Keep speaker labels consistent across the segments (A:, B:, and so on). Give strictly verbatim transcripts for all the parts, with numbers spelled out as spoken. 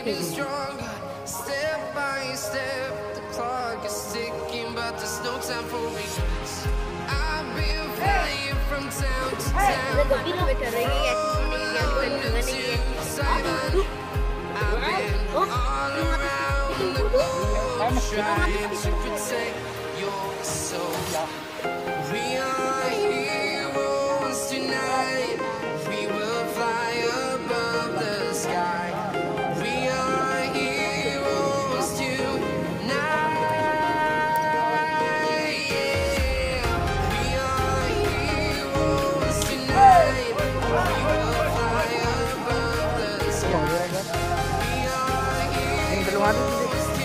A: getting stronger, step by step. The clock is ticking, but there's no time for regrets. I've been flying from town to town, from London to Taiwan. I've been all around the globe, trying to protect your soul. We are heroes tonight. We will fly above the sky. We are heroes tonight. Yeah. We are heroes tonight. We will fly above the sky. We are heroes tonight.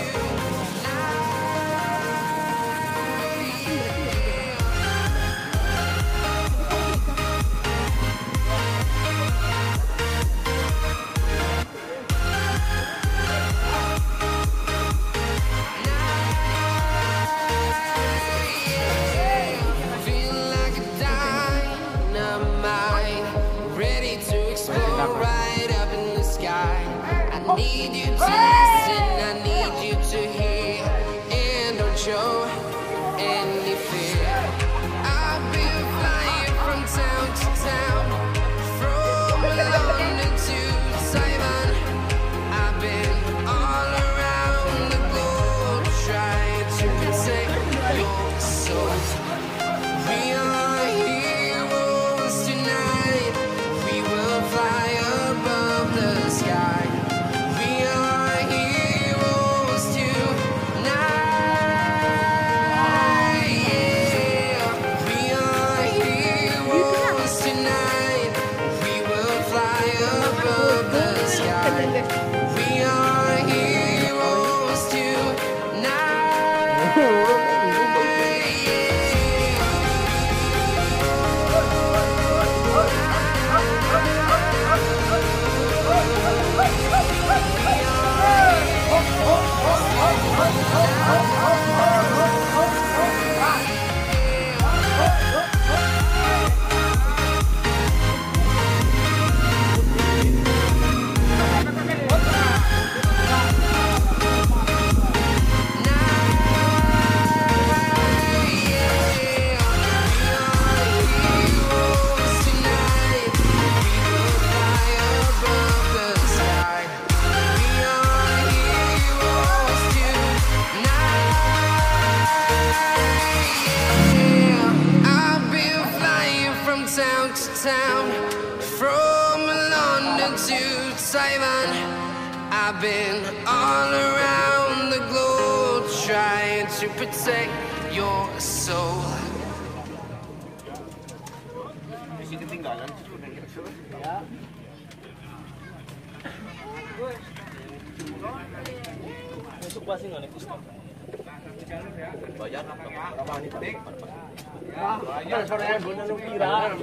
A: Right up in the sky. I need you to listen, I need you to hear, and don't show any fear. I've been flying from town to town, from London to Taiwan. I've been all around the globe, trying to protect your soul. We are heroes tonight. We will fly above the sky. We are heroes tonight. Yeah. We are heroes tonight. We will fly above the sky. We are heroes tonight. Town to town, from London to Taiwan. I've been all around the globe, trying to protect your soul.
B: Bayar berapa nih Pak?
C: Bayar sore bulan lu kira.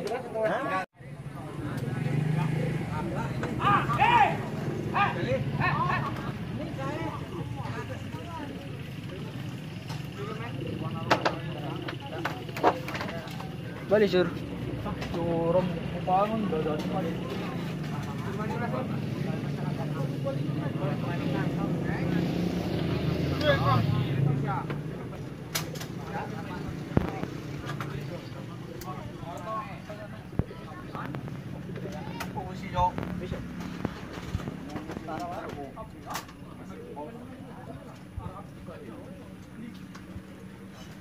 C: Balik sur. Turun bangun dadan balik.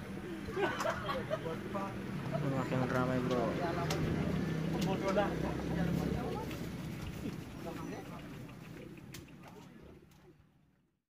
D: Makin ramai bro.